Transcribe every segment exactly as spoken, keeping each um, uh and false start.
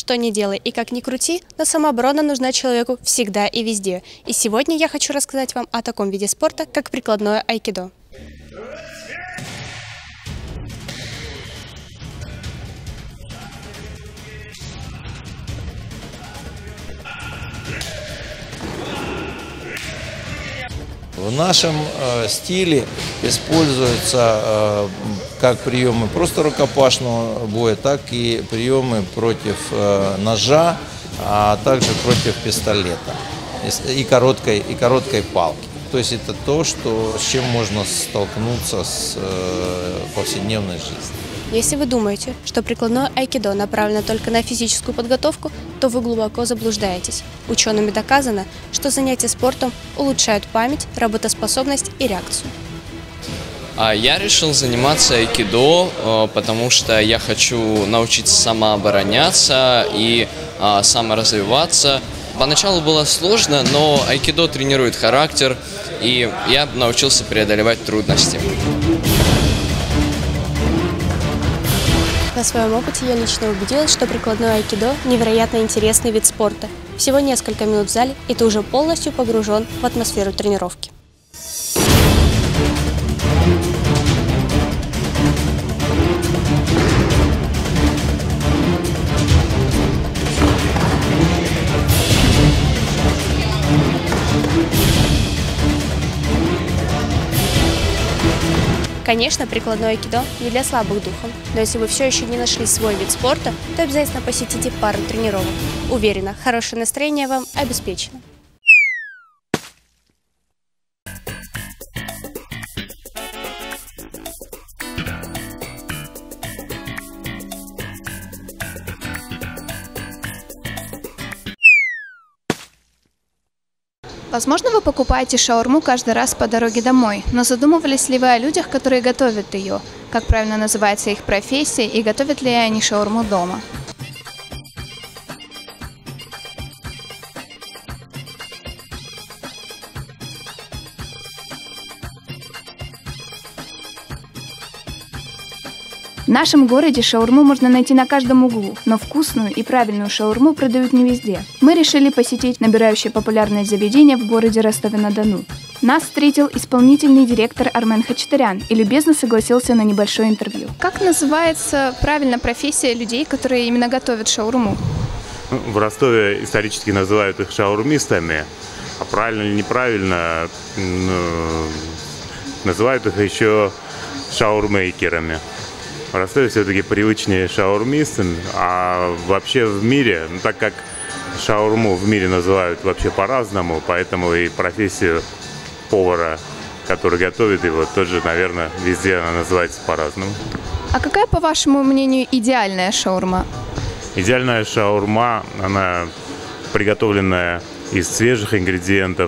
что ни делай и как ни крути, но самооборона нужна человеку всегда и везде. И сегодня я хочу рассказать вам о таком виде спорта, как прикладное айкидо. В нашем э, стиле используются э, как приемы просто рукопашного боя, так и приемы против э, ножа, а также против пистолета и короткой, и короткой палки. То есть это то, что, с чем можно столкнуться с э, повседневной жизнью. Если вы думаете, что прикладное айкидо направлено только на физическую подготовку, то вы глубоко заблуждаетесь. Учеными доказано, что занятия спортом улучшают память, работоспособность и реакцию. Я решил заниматься айкидо, потому что я хочу научиться самообороняться и саморазвиваться. Поначалу было сложно, но айкидо тренирует характер, и я научился преодолевать трудности. На своем опыте я лично убедилась, что прикладное айкидо – невероятно интересный вид спорта. Всего несколько минут в зале, и ты уже полностью погружен в атмосферу тренировки. Конечно, прикладное айкидо не для слабых духом, но если вы все еще не нашли свой вид спорта, то обязательно посетите пару тренировок. Уверена, хорошее настроение вам обеспечено. Возможно, вы покупаете шаурму каждый раз по дороге домой, но задумывались ли вы о людях, которые готовят ее? Как правильно называется их профессия и готовят ли они шаурму дома? В нашем городе шаурму можно найти на каждом углу, но вкусную и правильную шаурму продают не везде. Мы решили посетить набирающее популярное заведение в городе Ростове-на-Дону. Нас встретил исполнительный директор Армен Хачатурян и любезно согласился на небольшое интервью. Как называется правильно профессия людей, которые именно готовят шаурму? В Ростове исторически называют их шаурмистами, а правильно или неправильно, ну, называют их еще шаурмейкерами. В Ростове все-таки привычнее шаурмистам, а вообще в мире, ну, так как шаурму в мире называют вообще по-разному, поэтому и профессию повара, который готовит его, тоже, наверное, везде она называется по-разному. А какая, по вашему мнению, идеальная шаурма? Идеальная шаурма, она приготовленная из свежих ингредиентов.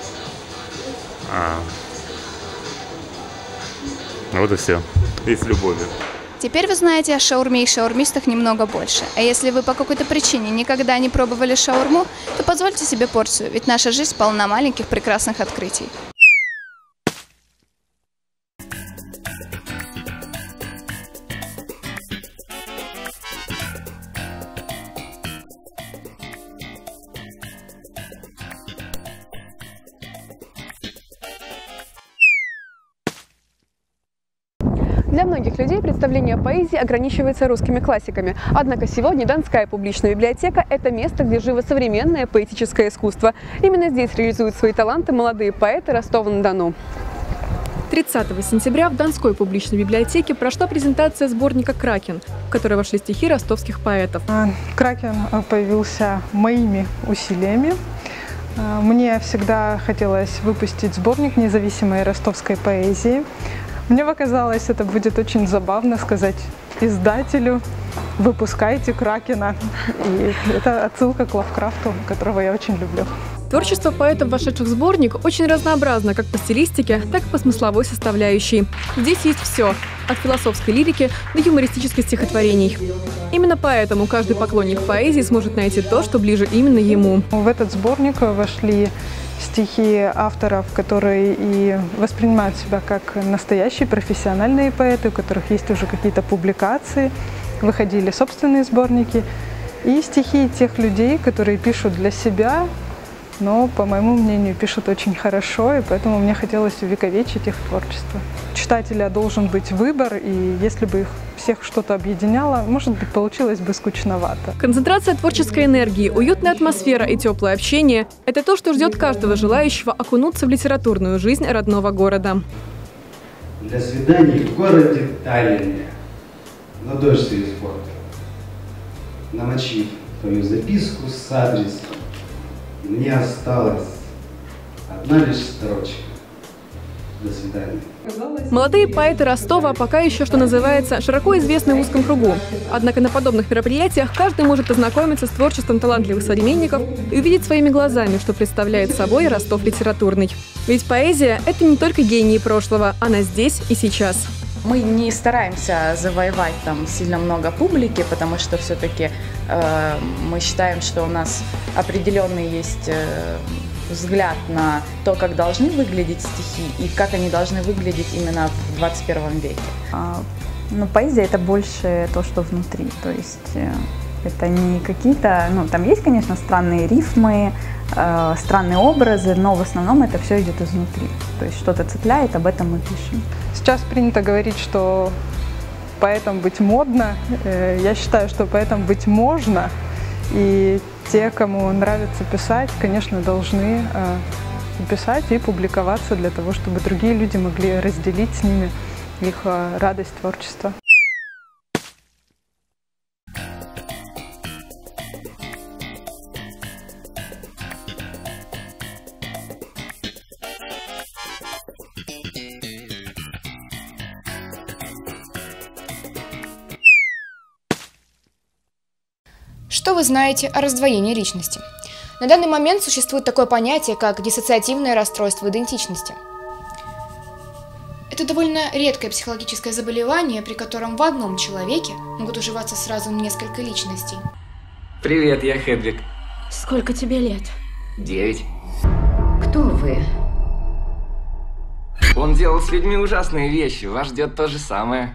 А, вот и все. И с любовью. Теперь вы знаете о шаурме и шаурмистах немного больше. А если вы по какой-то причине никогда не пробовали шаурму, то позвольте себе порцию, ведь наша жизнь полна маленьких прекрасных открытий. Для многих людей представление о поэзии ограничивается русскими классиками. Однако сегодня Донская публичная библиотека – это место, где живо современное поэтическое искусство. Именно здесь реализуют свои таланты молодые поэты Ростова-на-Дону. тридцатого сентября в Донской публичной библиотеке прошла презентация сборника «Кракен», в который вошли стихи ростовских поэтов. «Кракен» появился моими усилиями. Мне всегда хотелось выпустить сборник независимой ростовской поэзии. Мне показалось, это будет очень забавно сказать издателю: выпускайте Кракена. И это отсылка к Лавкрафту, которого я очень люблю. Творчество поэтов, вошедших в сборник, очень разнообразно как по стилистике, так и по смысловой составляющей. Здесь есть все – от философской лирики до юмористических стихотворений. Именно поэтому каждый поклонник поэзии сможет найти то, что ближе именно ему. В этот сборник вошли стихи авторов, которые и воспринимают себя как настоящие профессиональные поэты, у которых есть уже какие-то публикации, выходили собственные сборники. и стихи тех людей, которые пишут для себя, но, по моему мнению, пишут очень хорошо, и поэтому мне хотелось увековечить их творчество. У читателя должен быть выбор, и если бы их всех что-то объединяло, может быть, получилось бы скучновато. Концентрация творческой энергии, уютная атмосфера и теплое общение – это то, что ждет каждого желающего окунуться в литературную жизнь родного города. Для свиданий в городе Таллине, на дождь из порта, намочив твою записку с адресом, мне осталась одна лишь строчка. До свидания. Молодые поэты Ростова пока еще, что называется, широко известны в узком кругу. Однако на подобных мероприятиях каждый может познакомиться с творчеством талантливых современников и увидеть своими глазами, что представляет собой Ростов литературный. Ведь поэзия – это не только гении прошлого, она здесь и сейчас. Мы не стараемся завоевать там сильно много публики, потому что все-таки э, мы считаем, что у нас определенный есть э, взгляд на то, как должны выглядеть стихи и как они должны выглядеть именно в двадцать первом веке. А, ну, поэзия – это больше то, что внутри, то есть э, это не какие-то, ну, там есть, конечно, странные рифмы, э, странные образы, но в основном это все идет изнутри, то есть что-то цепляет, об этом мы пишем. Сейчас принято говорить, что поэтом быть модно. Я считаю, что поэтом быть можно. И те, кому нравится писать, конечно, должны писать и публиковаться для того, чтобы другие люди могли разделить с ними их радость творчества. Что вы знаете о раздвоении личности? На данный момент существует такое понятие, как диссоциативное расстройство идентичности. Это довольно редкое психологическое заболевание, при котором в одном человеке могут уживаться сразу несколько личностей. Привет, я Хедвиг. Сколько тебе лет? Девять. Кто вы? Он делал с людьми ужасные вещи, вас ждет то же самое.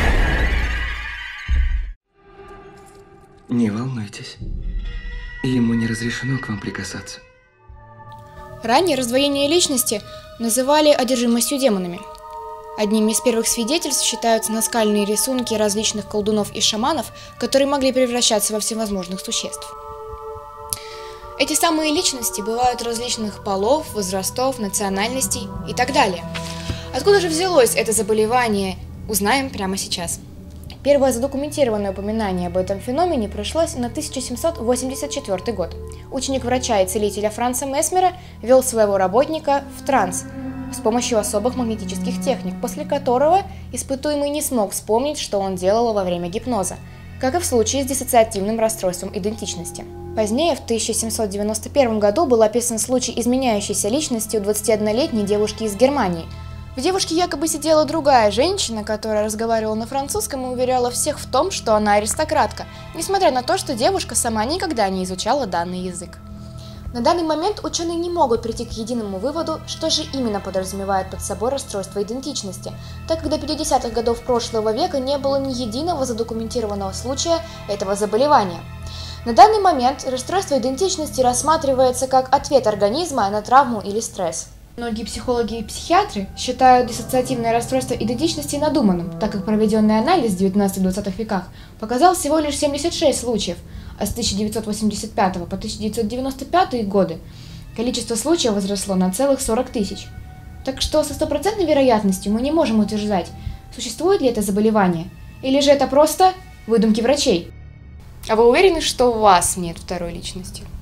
Не волнуйтесь, ему не разрешено к вам прикасаться. Ранее раздвоение личности называли одержимостью демонами. Одними из первых свидетельств считаются наскальные рисунки различных колдунов и шаманов, которые могли превращаться во всевозможных существ. Эти самые личности бывают различных полов, возрастов, национальностей и так далее. Откуда же взялось это заболевание, узнаем прямо сейчас. Первое задокументированное упоминание об этом феномене пришлось на тысяча семьсот восемьдесят четвёртый год. Ученик врача и целителя Франца Месмера вел своего работника в транс с помощью особых магнетических техник, после которого испытуемый не смог вспомнить, что он делал во время гипноза, как и в случае с диссоциативным расстройством идентичности. Позднее, в тысяча семьсот девяносто первом году, был описан случай изменяющейся личности у двадцатиоднолетней девушки из Германии. В девушке якобы сидела другая женщина, которая разговаривала на французском и уверяла всех в том, что она аристократка, несмотря на то, что девушка сама никогда не изучала данный язык. На данный момент ученые не могут прийти к единому выводу, что же именно подразумевает под собой расстройство идентичности, так как до пятидесятых годов прошлого века не было ни единого задокументированного случая этого заболевания. На данный момент расстройство идентичности рассматривается как ответ организма на травму или стресс. Многие психологи и психиатры считают диссоциативное расстройство идентичности надуманным, так как проведенный анализ в девятнадцатом-двадцатых веках показал всего лишь семьдесят шесть случаев, а с тысяча девятьсот восемьдесят пятого по тысяча девятьсот девяносто пятый годы количество случаев возросло на целых сорок тысяч. Так что со стопроцентной вероятностью мы не можем утверждать, существует ли это заболевание, или же это просто выдумки врачей. А вы уверены, что у вас нет второй личности?